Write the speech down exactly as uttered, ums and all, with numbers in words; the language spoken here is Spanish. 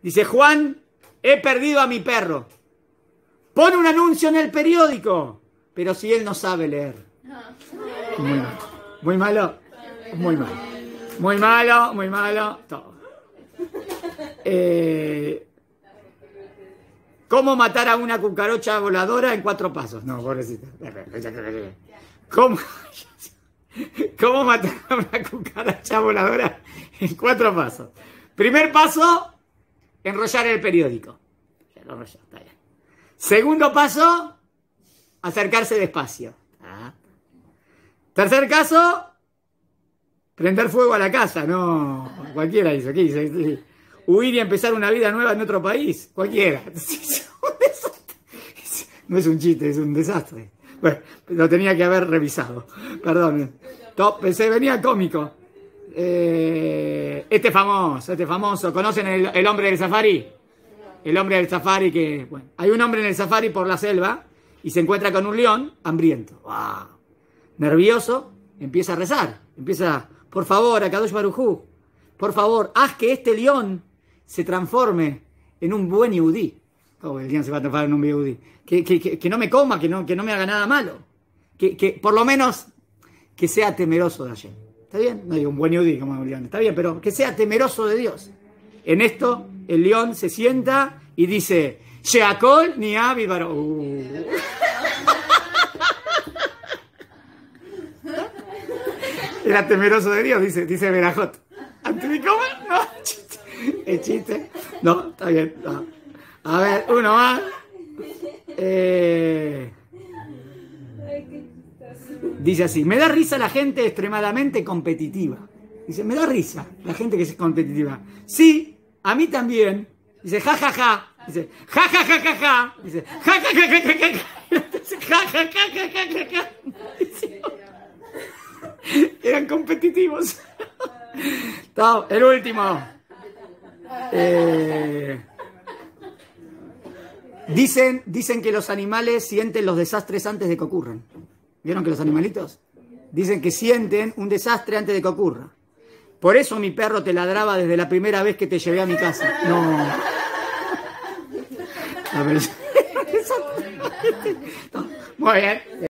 Dice, Juan, he perdido a mi perro. Pone un anuncio en el periódico. Pero si él no sabe leer. Muy malo. Muy malo. Muy malo. Muy malo, muy malo. Todo. Eh, ¿Cómo matar a una cucaracha voladora en cuatro pasos? No, pobrecita. ¿Cómo, ¿Cómo matar a una cucaracha voladora en cuatro pasos? Primer paso, enrollar el periódico. Ya lo enrolló, está bien. Segundo paso, acercarse despacio. Ah. Tercer caso, prender fuego a la casa. No, cualquiera hizo. ¿Qué hizo? Huir y empezar una vida nueva en otro país. Cualquiera. No es un chiste, es un desastre. Bueno, lo tenía que haber revisado. Perdón. Pensé, venía cómico. Eh, este famoso, este famoso. ¿Conocen el, el hombre del safari? El hombre del safari que... Bueno, hay un hombre en el safari por la selva y se encuentra con un león hambriento. ¡Wow! Nervioso, empieza a rezar. Empieza, por favor, Akadosh Baruj Hu, por favor, haz que este león se transforme en un buen yehudí. Oh, el león se va a transformar en un buen yehudí. Que, que, que, que no me coma, que no, que no me haga nada malo. Que, que por lo menos que sea temeroso de Hashem. ¿Está bien? No digo un buen yehudí como un león. Está bien, pero que sea temeroso de Dios. En esto, el león se sienta y dice, Sheakol ni Abi Baro. Uh. Era temeroso de Dios, dice, dice Berajot. ¿Antes de comer? No, chiste. Es chiste. No, está bien. No. A ver, uno más. Eh, dice así, me da risa la gente extremadamente competitiva. Dice, me da risa la gente que es competitiva. Sí, a mí también. Dice, ja, ja, ja. Dice, ja, ja, ja, ja, ja. Dice, ja, ja, ja, ja, ja, ja. Dice, ja, ja, ja, ja, ja, ja, ja. Dice, eran competitivos. No, el último. Eh, dicen, dicen que los animales sienten los desastres antes de que ocurran. ¿Vieron que los animalitos? Dicen que sienten un desastre antes de que ocurra. Por eso mi perro te ladraba desde la primera vez que te llevé a mi casa. No. No, pero... no. Muy bien.